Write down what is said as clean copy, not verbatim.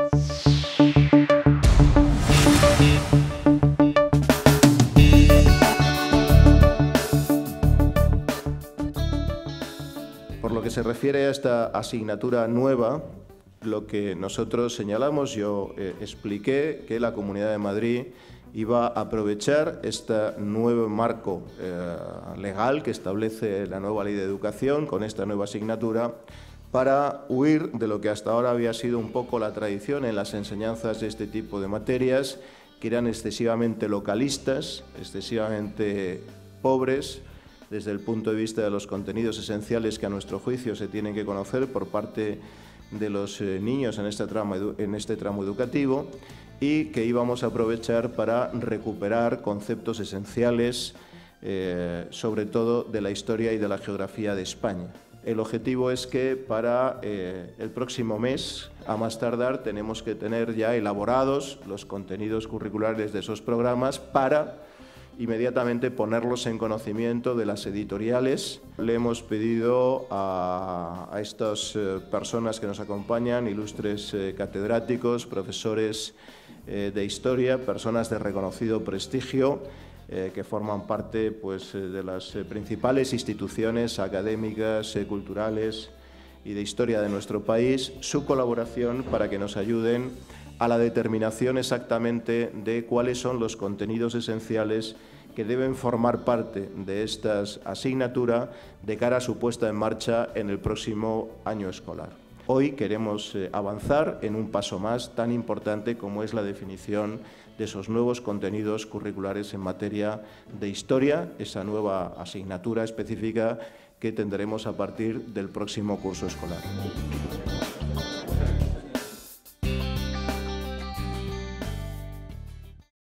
Por lo que se refiere a esta asignatura nueva, lo que nosotros señalamos, yo expliqué que la Comunidad de Madrid iba a aprovechar este nuevo marco legal que establece la nueva Ley de Educación con esta nueva asignatura para huir de lo que hasta ahora había sido un poco la tradición en las enseñanzas de este tipo de materias, que eran excesivamente localistas, excesivamente pobres, desde el punto de vista de los contenidos esenciales que a nuestro juicio se tienen que conocer por parte de los niños en este tramo educativo, y que íbamos a aprovechar para recuperar conceptos esenciales, sobre todo de la historia y de la geografía de España. El objetivo es que para el próximo mes, a más tardar, tenemos que tener ya elaborados los contenidos curriculares de esos programas para inmediatamente ponerlos en conocimiento de las editoriales. Le hemos pedido a estas personas que nos acompañan, ilustres catedráticos, profesores de historia, personas de reconocido prestigio, que forman parte de las principales instituciones académicas, culturales y de historia de nuestro país, su colaboración para que nos ayuden a la determinación exactamente de cuáles son los contenidos esenciales que deben formar parte de esta asignatura de cara a su puesta en marcha en el próximo año escolar. Hoy queremos avanzar en un paso más tan importante como es la definición de esos nuevos contenidos curriculares en materia de historia, esa nueva asignatura específica que tendremos a partir del próximo curso escolar.